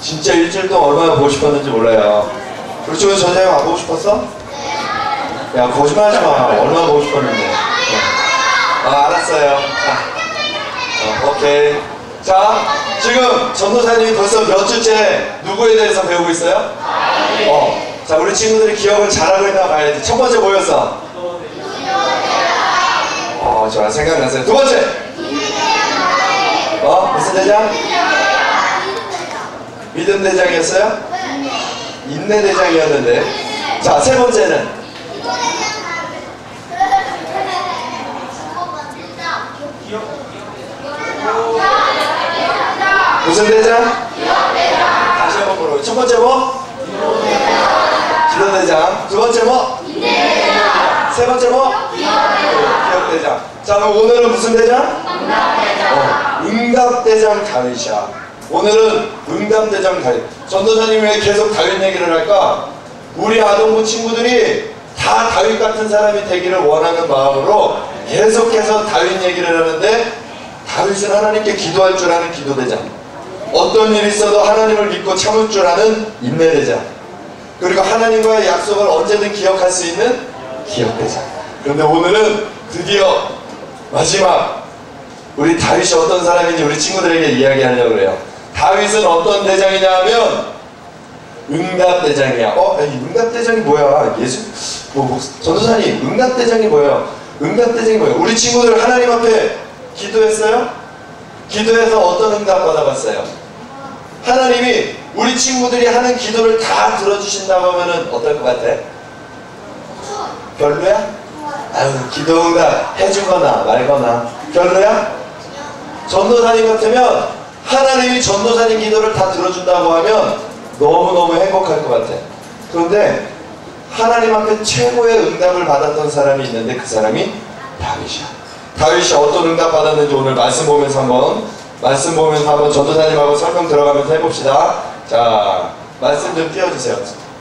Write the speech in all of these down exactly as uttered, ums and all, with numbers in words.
진짜 일주일 동안 얼마나 보고 싶었는지 몰라요. 우리 쪽에 전쟁 안 보고 싶었어? 야, 거짓말하지 마. 얼마나 보고 싶었는데. 네. 아, 알았어요. 자, 어, 오케이. 자, 지금 전도사님이 벌써 몇 주째 누구에 대해서 배우고 있어요? 어. 자, 우리 친구들이 기억을 잘하고 있나 봐야지. 첫 번째 뭐였어? 어, 좋아. 생각났어요. 두 번째. 어? 무슨 대장? 믿음 대장이었어요? 인내 대장이었는데. 자, 세 번째는? 무슨 대장? 다시 한번 보러. 첫 번째 뭐? 기도 대장. 두 번째 뭐? 세 번째 뭐? 기억 대장. 자, 그럼 오늘은 무슨 대장? 어, 응답대장 다윗이야. 오늘은 응답대장 다윗. 전도사님 왜 계속 다윗 얘기를 할까? 우리 아동부 친구들이 다 다윗 같은 사람이 되기를 원하는 마음으로 계속해서 다윗 얘기를 하는데, 다윗은 하나님께 기도할 줄 아는 기도대장, 어떤 일이 있어도 하나님을 믿고 참을 줄 아는 인내대장, 그리고 하나님과의 약속을 언제든 기억할 수 있는 기억대장. 그런데 오늘은 드디어 마지막 우리 다윗이 어떤 사람인지 우리 친구들에게 이야기하려고 해요. 다윗은 어떤 대장이냐 하면 응답대장이야. 어? 이 응답대장이 뭐야? 예수 뭐, 뭐 전도사님 응답대장이 뭐야? 응답대장이 뭐야? 우리 친구들 하나님 앞에 기도했어요? 기도해서 어떤 응답 받아봤어요? 하나님이 우리 친구들이 하는 기도를 다 들어주신다고 하면은 어떨 것 같아? 별로야? 아유, 기도 응답 해주거나 말거나 별로야? 전도사님 같으면 하나님이 전도사님 기도를 다 들어준다고 하면 너무너무 행복할 것 같아. 그런데 하나님 앞에 최고의 응답을 받았던 사람이 있는데 그 사람이 다윗이야. 다윗이 어떤 응답 받았는지 오늘 말씀 보면서 한번 말씀 보면서 한번 전도사님하고 설명 들어가면서 해봅시다. 자, 말씀 좀 띄워주세요.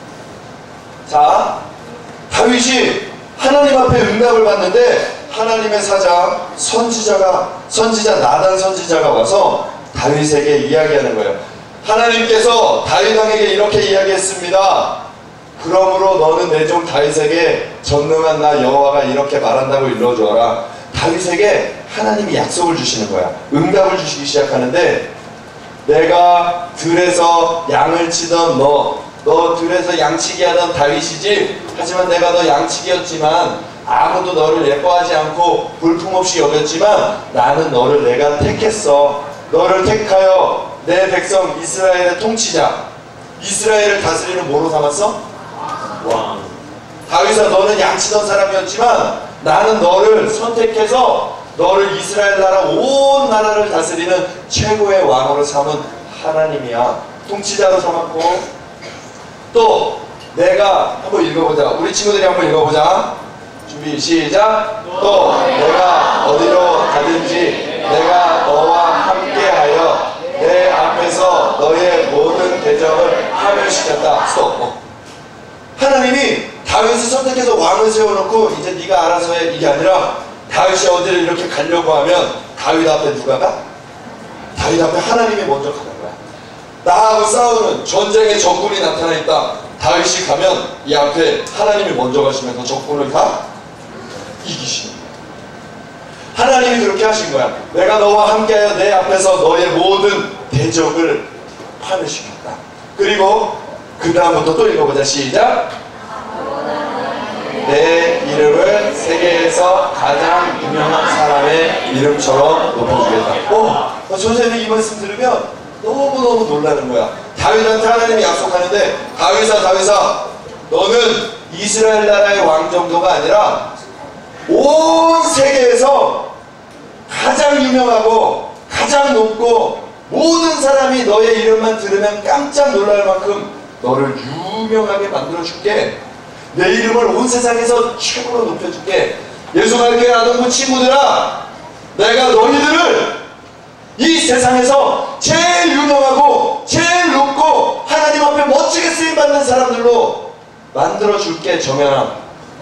자, 다윗이 하나님 앞에 응답을 받는데 하나님의 사장 선지자가 선지자 나단 선지자가 와서 다윗에게 이야기하는 거예요. 하나님께서 다윗 왕에게 이렇게 이야기했습니다. 그러므로 너는 내 종 다윗에게 전능한 나 여호와가 이렇게 말한다고 일러주어라. 다윗에게 하나님이 약속을 주시는 거야. 응답을 주시기 시작하는데, 내가 들에서 양을 치던 너, 너 들에서 양치기 하던 다윗이지. 하지만 내가 너 양치기였지만 아무도 너를 예뻐하지 않고 볼품없이 여겼지만 나는 너를 내가 택했어. 너를 택하여 내 백성 이스라엘의 통치자, 이스라엘을 다스리는 뭐로 삼았어? 왕. 다윗아, 너는 양치던 사람이었지만 나는 너를 선택해서 너를 이스라엘 나라 온 나라를 다스리는 최고의 왕으로 삼은 하나님이야. 통치자로 삼았고, 또 내가 한번 읽어보자. 우리 친구들이 한번 읽어보자. 준비 시작. 또 내가 어디로 가든지 내가 너와 함께하여 내 앞에서 너의 모든 대적을 파멸시켰다. 스톱. 하나님이 다윗을 선택해서 왕을 세워놓고 이제 네가 알아서 해, 이게 아니라 다윗이 어디를 이렇게 가려고 하면 다윗 앞에 누가 가? 다윗 앞에 하나님이 먼저 가는 거야. 나하고 싸우는 전쟁의 적군이 나타나 있다. 다윗이 가면 이 앞에 하나님이 먼저 가시면서 적군을 다 이기시는 거야. 하나님이 그렇게 하신 거야. 내가 너와 함께하여 내 앞에서 너의 모든 대적을 파멸시켰다. 그리고 그 다음부터 또 읽어보자. 시작. 내 이름을 세계에서 가장 유명한 사람의 이름처럼 높여주겠다. 오, 선생님이 이 말씀 들으면 너무너무 놀라는 거야. 다윗한테 하나님이 약속하는데, 다윗아 다윗아, 너는 이스라엘 나라의 왕 정도가 아니라 온 세계에서 가장 유명하고 가장 높고 모든 사람이 너의 이름만 들으면 깜짝 놀랄 만큼 너를 유명하게 만들어줄게. 내 이름을 온 세상에서 최고로 높여줄게. 예수갈교회 아동부 친구들아, 내가 너희들을 이 세상에서 제일 유명하고 제일 높고 하나님 앞에 멋지게 쓰임받는 사람들로 만들어줄게. 정연아,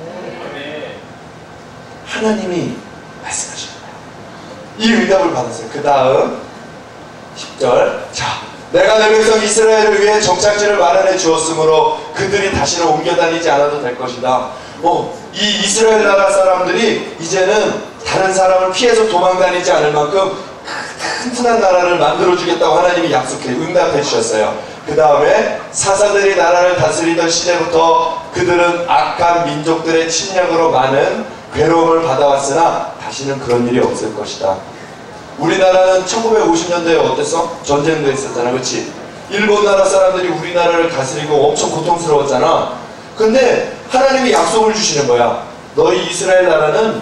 하나님이 말씀하신 거예요. 이 응답을 받았어요. 그 다음 십 절. 자, 내가 내 백성 이스라엘을 위해 정착지를 마련해 주었으므로 그들이 다시는 옮겨 다니지 않아도 될 것이다. 어, 이 이스라엘 나라 사람들이 이제는 다른 사람을 피해서 도망 다니지 않을 만큼 튼튼한 나라를 만들어 주겠다고 하나님이 약속해 응답해 주셨어요. 그 다음에 사사들이 나라를 다스리던 시대부터 그들은 악한 민족들의 침략으로 많은 괴로움을 받아왔으나 다시는 그런 일이 없을 것이다. 우리나라는 천구백오십 년대에 어땠어? 전쟁도 있었잖아, 그치? 일본 나라 사람들이 우리나라를 다스리고 엄청 고통스러웠잖아. 근데 하나님이 약속을 주시는 거야. 너희 이스라엘 나라는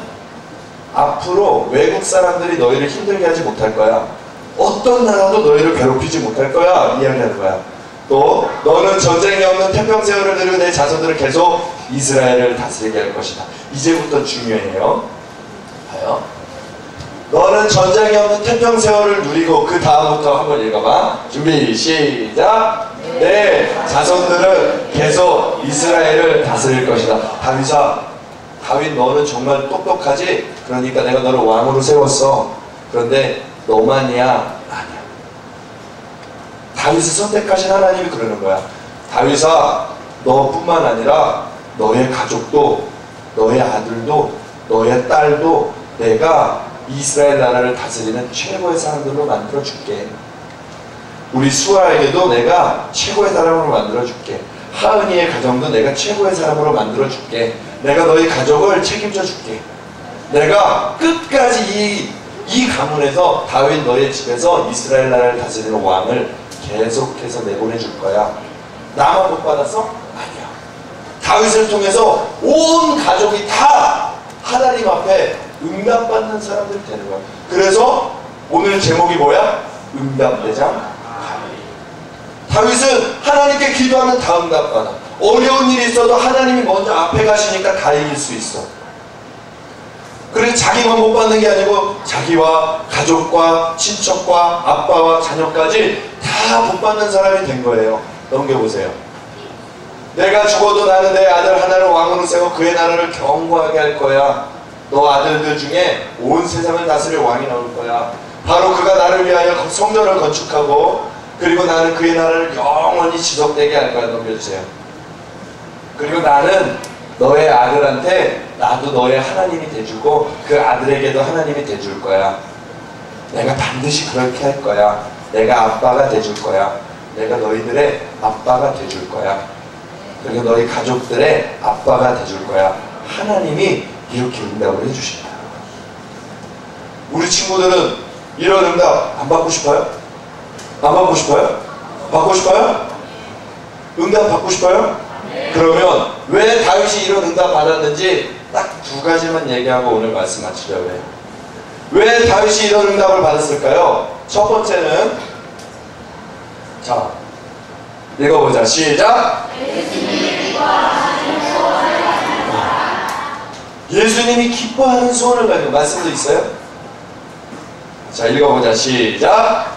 앞으로 외국 사람들이 너희를 힘들게 하지 못할 거야. 어떤 나라도 너희를 괴롭히지 못할 거야. 이야기하는 거야. 또 너는 전쟁이 없는 태평세월을 누리고 내 자손들을 계속 이스라엘을 다스리게 할 것이다. 이제부터 중요해요. 봐요. 너는 전쟁이 없는 태평세월을 누리고 그 다음부터 한번 읽어봐. 준비 시작. 내 자손들은 계속 이스라엘을 다스릴 것이다. 다윗아, 다윗 너는 정말 똑똑하지? 그러니까 내가 너를 왕으로 세웠어. 그런데 너만이야? 아니야. 다윗을 선택하신 하나님이 그러는 거야. 다윗아, 너뿐만 아니라 너의 가족도, 너의 아들도, 너의 딸도 내가 이스라엘 나라를 다스리는 최고의 사람들로 만들어줄게. 우리 수아에게도 내가 최고의 사람으로 만들어줄게. 하은이의 가정도 내가 최고의 사람으로 만들어줄게. 내가 너희 가족을 책임져줄게. 내가 끝까지 이, 이 가문에서 다윗 너의 집에서 이스라엘 나라를 다스리는 왕을 계속해서 내보내줄 거야. 나만 못 받았어? 아니야. 다윗을 통해서 온 가족이 다 하나님 앞에 응답받는 사람들이 되는 거야. 그래서 오늘 제목이 뭐야? 응답대장 다윗. 다윗은 하나님께 기도하면 다 응답받아. 어려운 일이 있어도 하나님이 먼저 앞에 가시니까 다 이길 수 있어. 그래서 자기만 못 받는 게 아니고 자기와 가족과 친척과 아빠와 자녀까지 다 못 받는 사람이 된 거예요. 넘겨보세요. 내가 죽어도 나는 내 아들 하나를 왕으로 세워 그의 나라를 견고하게 할 거야. 너 아들들 중에 온 세상을 다스릴 왕이 나올 거야. 바로 그가 나를 위하여 성전을 건축하고 그리고 나는 그의 나라를 영원히 지속되게 할 거야. 넘겨주세요. 그리고 나는 너의 아들한테 나도 너의 하나님이 돼주고 그 아들에게도 하나님이 돼줄 거야. 내가 반드시 그렇게 할 거야. 내가 아빠가 돼줄 거야. 내가 너희들의 아빠가 돼줄 거야. 그리고 너희 가족들의 아빠가 돼줄 거야. 하나님이 이렇게 응답을 해주신다. 우리 친구들은 이런 응답 안 받고 싶어요? 안 받고 싶어요? 받고 싶어요? 응답 받고 싶어요? 네. 그러면 왜 다윗이 이런 응답 받았는지 딱 두 가지만 얘기하고 오늘 말씀 마치려고 해요. 왜 다윗이 이런 응답을 받았을까요? 첫 번째는 자 읽어보자. 시작. 예수님이 기뻐하는 소원을 가지고 말씀도 있어요? 자 읽어보자. 시작.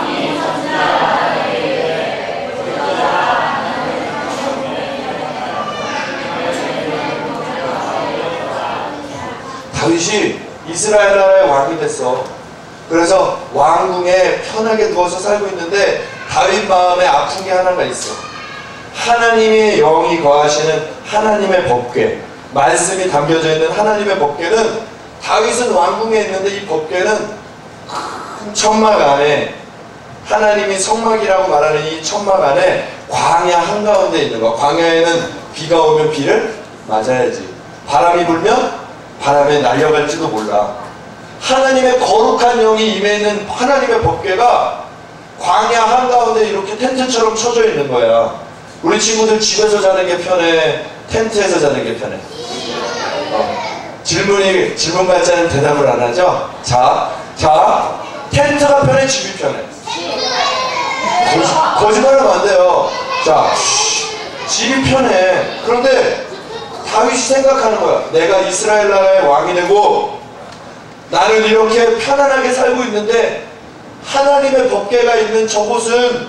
다윗이 이스라엘 나라의 왕이 됐어. 그래서 왕궁에 편하게 누워서 살고 있는데 다윗 마음에 아픈 게 하나가 있어. 하나님의 영이 거하시는 하나님의 법궤, 말씀이 담겨져 있는 하나님의 법궤는 다윗은 왕궁에 있는데 이 법궤는 큰 천막 안에 하나님이 성막이라고 말하는 이 천막 안에 광야 한가운데 있는 거야. 광야에는 비가 오면 비를 맞아야지. 바람이 불면 바람에 날려갈지도 몰라. 하나님의 거룩한 영이 임해 있는 하나님의 법궤가 광야 한가운데 이렇게 텐트처럼 쳐져 있는 거야. 우리 친구들 집에서 자는 게 편해? 텐트에서 자는 게 편해? 어. 질문이, 질문 받자는 대답을 안 하죠? 자, 자, 텐트가 편해? 집이 편해? 거짓, 거짓말하면 안 돼요. 자, 집이 편해. 그런데 다윗이 생각하는 거야. 내가 이스라엘 나라의 왕이 되고 나는 이렇게 편안하게 살고 있는데 하나님의 법궤가 있는 저곳은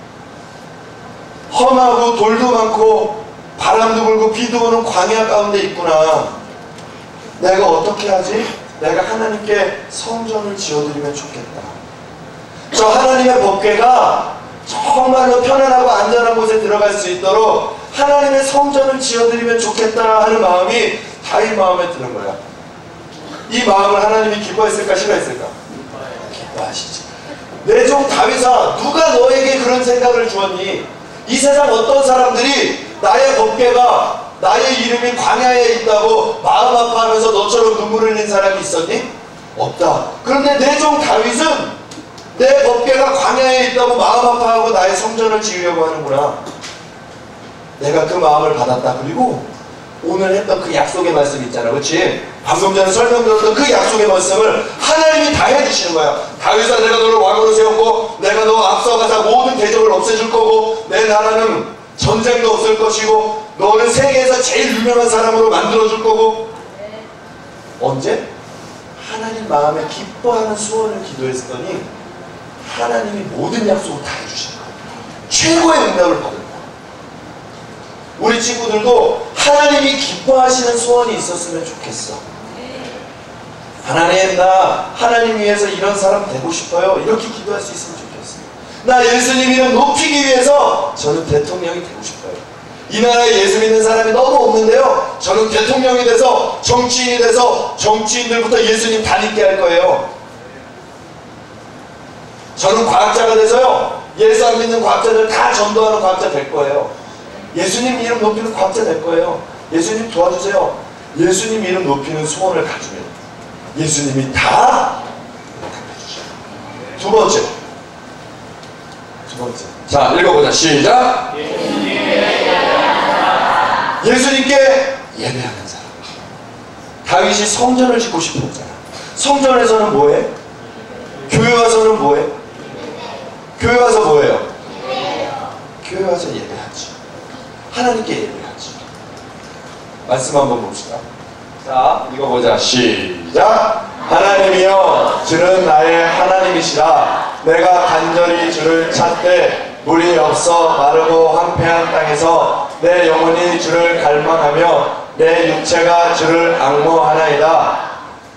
험하고 돌도 많고 바람도 불고 비도 오는 광야 가운데 있구나. 내가 어떻게 하지? 내가 하나님께 성전을 지어드리면 좋겠다. 저 하나님의 법궤가 저 정말로 편안하고 안전한 곳에 들어갈 수 있도록 하나님의 성전을 지어드리면 좋겠다 하는 마음이 다윗 마음에 드는 거야. 이 마음을 하나님이 기뻐했을까 싫어했을까? 기뻐하시지. 내 종 다윗아, 누가 너에게 그런 생각을 주었니? 이 세상 어떤 사람들이 나의 법궤가, 나의 이름이 광야에 있다고 마음 아파하면서 너처럼 눈물을 흘린 사람이 있었니? 없다. 그런데 내 종 다윗은 내 법궤가 광야에 있다고 마음 아파하고 나의 성전을 지으려고 하는구나. 내가 그 마음을 받았다. 그리고 오늘 했던 그 약속의 말씀 있잖아, 그렇지? 방금 전에 설명드렸던 그 약속의 말씀을 하나님이 다 해주시는 거야. 다윗아, 내가 너를 왕으로 세웠고 내가 너 앞서가서 모든 대적을 없애줄 거고 내 나라는 전쟁도 없을 것이고 너는 세계에서 제일 유명한 사람으로 만들어줄 거고. 언제? 하나님 마음에 기뻐하는 소원을 기도했더니 하나님이 모든 약속을 다 해주시는 거야. 최고의 응답을 받은 거야. 우리 친구들도 하나님이 기뻐하시는 소원이 있었으면 좋겠어. 하나님, 나 하나님 위해서 이런 사람 되고 싶어요. 이렇게 기도할 수 있으면 좋겠어. 나 예수님 이름 높이기 위해서 저는 대통령이 되고 싶어요. 이 나라에 예수 믿는 사람이 너무 없는데요, 저는 대통령이 돼서 정치인이 돼서 정치인들부터 예수님 다 믿게 할 거예요. 저는 과학자가 돼서요, 예수 안 믿는 과학자들 다 전도하는 과학자 될 거예요. 예수님 이름 높이는 과학자 될 거예요. 예수님 도와주세요. 예수님 이름 높이는 소원을 가지면 예수님이 다 답해주셔요. 두 번째. 두 번째. 자, 읽어보자. 시작. 예수님께 예배하는 사람. 다윗이 성전을 짓고 싶어 했잖아. 성전에서는 뭐해? 교회 와서는 뭐해? 교회 와서 뭐해요? 교회 와서 예배하지. 하나님께 예배하지. 말씀 한번 봅시다. 자, 읽어보자. 시작. 하나님이여, 주는 나의 하나님이시라. 내가 간절히 주를 찾되 물이 없어 마르고 황폐한 땅에서 내 영혼이 주를 갈망하며 내 육체가 주를 앙모하나이다.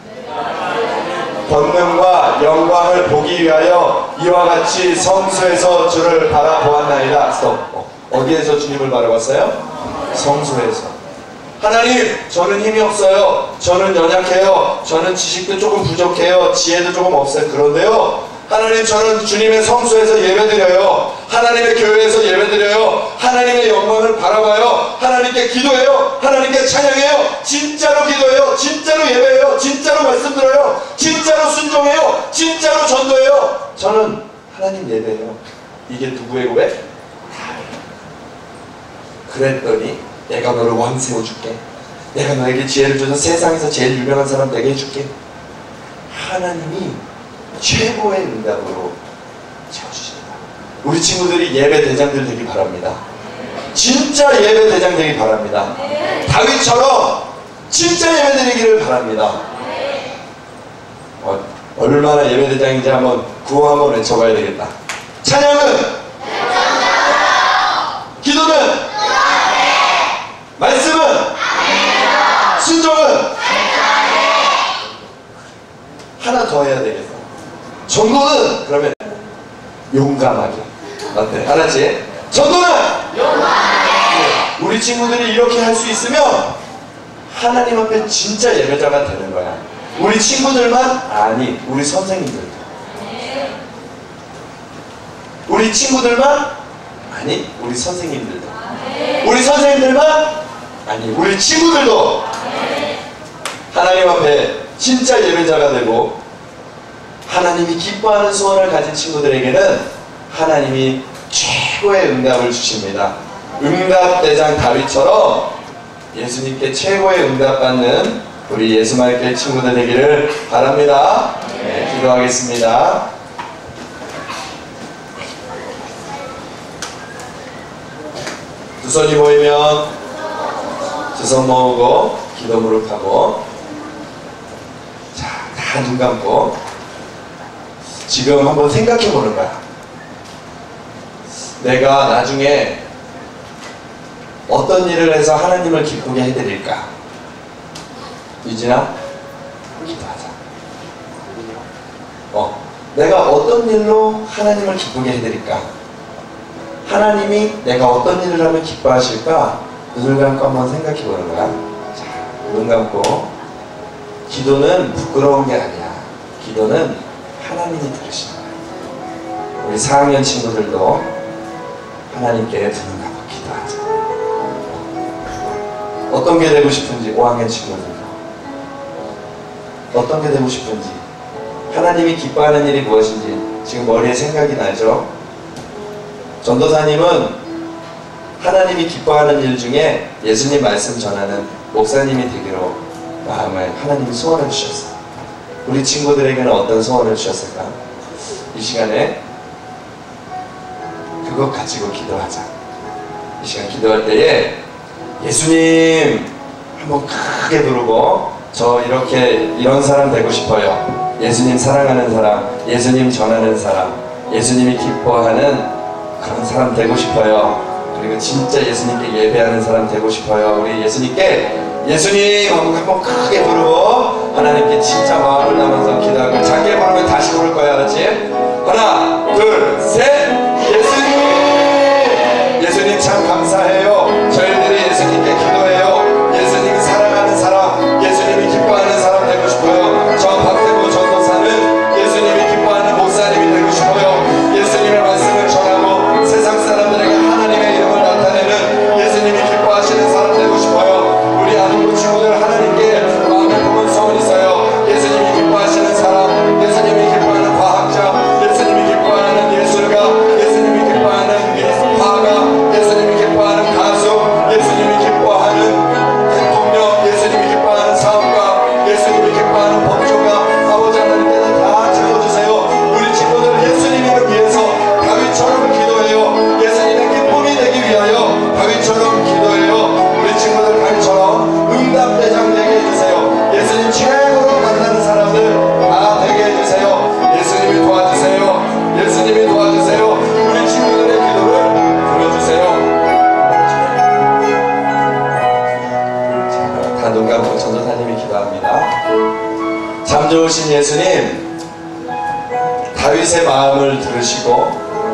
권능과 영광을 보기 위하여 이와 같이 성수에서 주를 바라보았나이다. 스톱. 어디에서 주님을 바라봤어요? 성수에서. 하나님, 저는 힘이 없어요. 저는 연약해요. 저는 지식도 조금 부족해요. 지혜도 조금 없어요. 그런데요, 하나님, 저는 주님의 성수에서 예배드려요. 하나님의 교회에서 예배드려요. 하나님의 영광을 바라봐요. 하나님께 기도해요. 하나님께 찬양해요. 진짜로 기도해요. 진짜로 예배해요. 진짜로 말씀 들어요. 진짜로 순종해요. 진짜로 전도해요. 저는 하나님 예배해요. 이게 누구의 고백? 그랬더니 내가 너를 왕 세워줄게. 내가 너에게 지혜를 줘서 세상에서 제일 유명한 사람 되게 해줄게. 하나님이 최고의 응답으로 채워주신다. 우리 친구들이 예배 대장들 되기 바랍니다. 진짜 예배 대장 되기 바랍니다. 다윗처럼 진짜 예배 드리기를 바랍니다. 어, 얼마나 예배 대장인지 한번 구호 한번 외쳐봐야 되겠다. 찬양은, 기도는, 말씀은, 순종은, 하나 더 해야 되겠어. 전도는, 그러면 용감하게. 어때? 알았지? 전도는 용감하게. 우리 친구들이 이렇게 할 수 있으면 하나님 앞에 진짜 예배자가 되는 거야. 우리 친구들만? 아니, 우리 선생님들도. 우리 친구들만? 아니, 우리 선생님들도. 우리 선생님들만? 아니, 우리 친구들도. 하나님 앞에 진짜 예배자가 되고 하나님이 기뻐하는 소원을 가진 친구들에게는 하나님이 최고의 응답을 주십니다. 응답대장 다윗처럼 예수님께 최고의 응답받는 우리 예수말길 친구들 되기를 바랍니다. 네, 기도하겠습니다. 두 손이 모이면 두 손 모으고 기도 무릎하고, 자, 다 눈 감고 지금 한번 생각해 보는 거야. 내가 나중에 어떤 일을 해서 하나님을 기쁘게 해드릴까? 유진아, 기도하자. 어, 내가 어떤 일로 하나님을 기쁘게 해드릴까? 하나님이 내가 어떤 일을 하면 기뻐하실까? 눈을 감고 한번 생각해 보는 거야. 자, 눈 감고. 기도는 부끄러운 게 아니야. 기도는 하나님이 들으시는 거야. 우리 사 학년 친구들도 하나님께 눈을 감고 기도하자. 어떤 게 되고 싶은지, 오 학년 친구들도 어떤 게 되고 싶은지, 하나님이 기뻐하는 일이 무엇인지 지금 머리에 생각이 나죠? 전도사님은 하나님이 기뻐하는 일 중에 예수님 말씀 전하는 목사님이 되기로 마음을 하나님이 소원해 주셨어요. 우리 친구들에게는 어떤 소원을 주셨을까? 이 시간에 그것 가지고 기도하자. 이 시간 기도할 때에 예수님 한번 크게 부르고, 저 이렇게 이런 사람 되고 싶어요. 예수님 사랑하는 사람, 예수님 전하는 사람, 예수님이 기뻐하는 그런 사람 되고 싶어요. 그리고 진짜 예수님께 예배하는 사람 되고 싶어요. 우리 예수님께 예수님 하고 한번 크게 부르고 하나님께 진짜 마음을 담아서 기도하고, 작게 부르면 다시 부를 거야. 알았지? 하나 둘 셋. 예수님, 예수님 참 감사해요. 저희들이 예수님께 기도해요. 예수님이 사랑하는 사람, 예수님이 기뻐하는 사람 되고 싶어요. 저 박태구 전도사는 예수님이 기뻐하는 목사님이 되고 싶어요. 예수님의 말씀을 전하고 세상 사람들에게 하나님의 이름을 나타내는 예수님이 기뻐하시는 사람 되고 싶어요. 우리 아동부 친구들 하나님께 마음을 품은 소원이 있어요. 예수님이 기뻐하시는 사람, 예수님이 기뻐하는 과학자, 예수님이 기뻐하는 예술가, 예수님이 기뻐하는 화가, 예수님이 기뻐하는 가수, 예수님이 기뻐하는 대통령, 예수님이 기뻐하는 사업가, 예수님이 기뻐하는 법조가, 아버지 하나님께서 다 채워주세요. 우리 친구들 예수님 이름 위해서 다윗처럼 기도해요. 예수님의 기쁨이 되기 위하여 다윗처럼 기도해요. 우리 친구들 다윗처럼 응답대장 되게 해주세요. 예수님 최고로 만나는 사람들 다 되게 해주세요. 예수님이 도와주세요. 예수님이 도와주세요. 우리 친구들의 기도를 들어주세요. 다 눈 감고 전도사님이 기도합니다. 참 좋으신 예수님, 다윗의 마음을 들으시고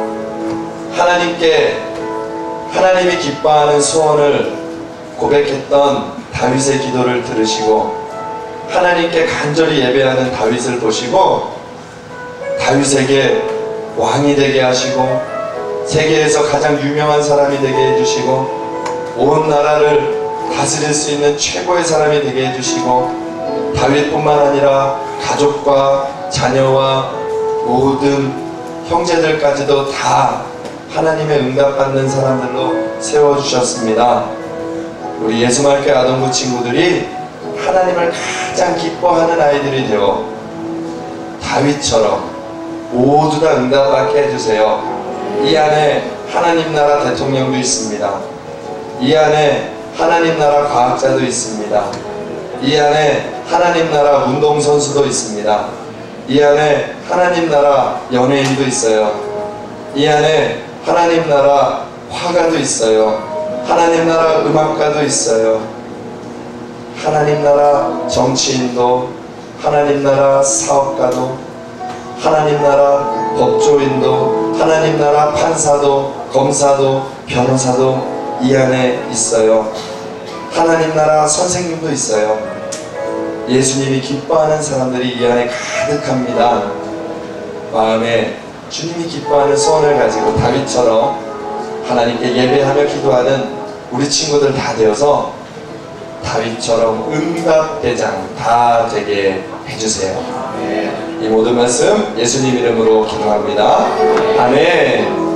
하나님께 하나님이 기뻐하는 소원을 고백했던 다윗의 기도를 들으시고 하나님께 간절히 예배하는 다윗을 보시고 다윗에게 왕이 되게 하시고 세계에서 가장 유명한 사람이 되게 해주시고 온 나라를 다스릴 수 있는 최고의 사람이 되게 해주시고 다윗뿐만 아니라 가족과 자녀와 모든 형제들까지도 다 하나님의 응답받는 사람들로 세워주셨습니다. 우리 예수말교 아동부 친구들이 하나님을 가장 기뻐하는 아이들이 되어 다윗처럼 모두 다 응답받게 해주세요. 이 안에 하나님 나라 대통령도 있습니다. 이 안에 하나님 나라 과학자도 있습니다. 이 안에 하나님 나라 운동선수도 있습니다. 이 안에 하나님 나라 연예인도 있어요. 이 안에 하나님 나라 화가도 있어요. 하나님 나라 음악가도 있어요. 하나님 나라 정치인도, 하나님 나라 사업가도, 하나님 나라 법조인도, 하나님 나라 판사도, 검사도, 변호사도 이 안에 있어요. 하나님 나라 선생님도 있어요. 예수님이 기뻐하는 사람들이 이 안에 가득합니다. 마음에 주님이 기뻐하는 소원을 가지고 다윗처럼 하나님께 예배하며 기도하는 우리 친구들 다 되어서 다윗처럼 응답대장 다 되게 해주세요. 이 모든 말씀 예수님 이름으로 기도합니다. 아멘.